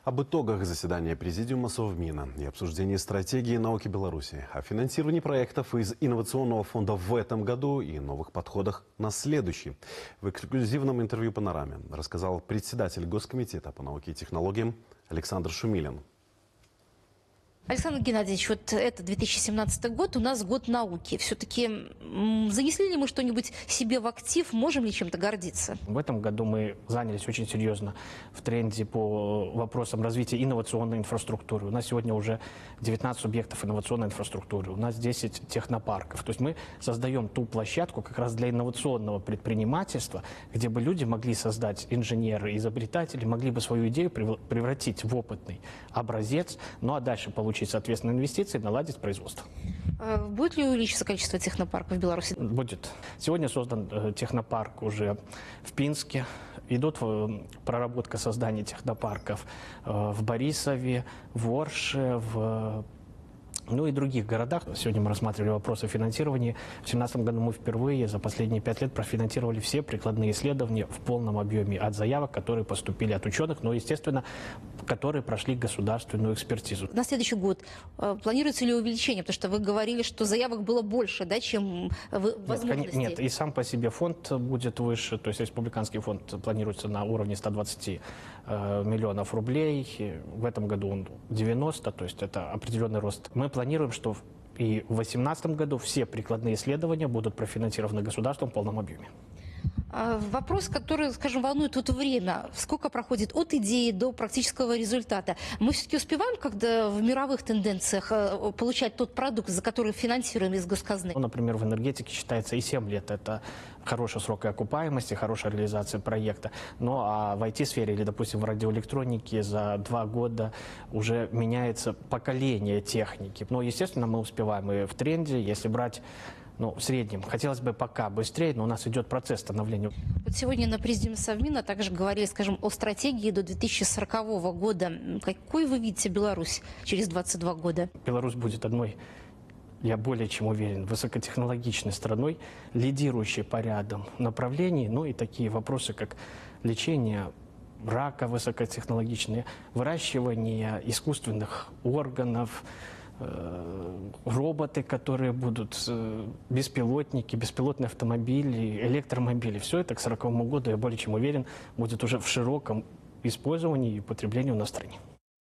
Об итогах заседания Президиума Совмина и обсуждении стратегии науки Беларуси, о финансировании проектов из инновационного фонда в этом году и новых подходах на следующий. В эксклюзивном интервью «Панораме» рассказал председатель Госкомитета по науке и технологиям Александр Шумилин. Александр Геннадьевич, вот это 2017 год, у нас год науки. Все-таки занесли ли мы что-нибудь себе в актив, можем ли чем-то гордиться? В этом году мы занялись очень серьезно в тренде по вопросам развития инновационной инфраструктуры. У нас сегодня уже 19 субъектов инновационной инфраструктуры, у нас 10 технопарков. То есть мы создаем ту площадку как раз для инновационного предпринимательства, где бы люди могли создать, инженеры, изобретатели, могли бы свою идею превратить в опытный образец, ну а дальше получить, соответственно, инвестиции, наладить производство. Будет ли увеличиться количество технопарков в Беларуси? Будет. Сегодня создан технопарк уже в Пинске. Идут проработка создания технопарков в Борисове, в Орше, ну и других городах. Сегодня мы рассматривали вопросы финансирования. В 2017 году мы впервые за последние 5 лет профинансировали все прикладные исследования в полном объеме от заявок, которые поступили от ученых, но, естественно, которые прошли государственную экспертизу. На следующий год планируется ли увеличение? Потому что вы говорили, что заявок было больше, да, чем возможностей. Нет, и сам по себе фонд будет выше. То есть республиканский фонд планируется на уровне 120 миллионов рублей. В этом году он 90, то есть это определенный рост. Мы планируем, что и в 2018 году все прикладные исследования будут профинансированы государством в полном объеме. Вопрос, который, скажем, волнует вот время. Сколько проходит от идеи до практического результата? Мы все-таки успеваем, когда в мировых тенденциях, получать тот продукт, за который финансируем из госказны? Ну, например, в энергетике считается и 7 лет. Это хороший срок окупаемости, хорошая реализация проекта. Ну, а в IT-сфере или, допустим, в радиоэлектронике за 2 года уже меняется поколение техники. Но, естественно, мы успеваем и в тренде, если брать... Ну, в среднем. Хотелось бы пока быстрее, но у нас идет процесс становления. Вот сегодня на Президиуме Совмина также говорили, скажем, о стратегии до 2040 года. Какой вы видите Беларусь через 22 года? Беларусь будет одной, я более чем уверен, высокотехнологичной страной, лидирующей по рядам направлений, ну и такие вопросы, как лечение рака высокотехнологичные, выращивание искусственных органов, роботы, которые будут, беспилотники, беспилотные автомобили, электромобили. Все это к 2040 году, я более чем уверен, будет уже в широком использовании и употреблении у нас в стране.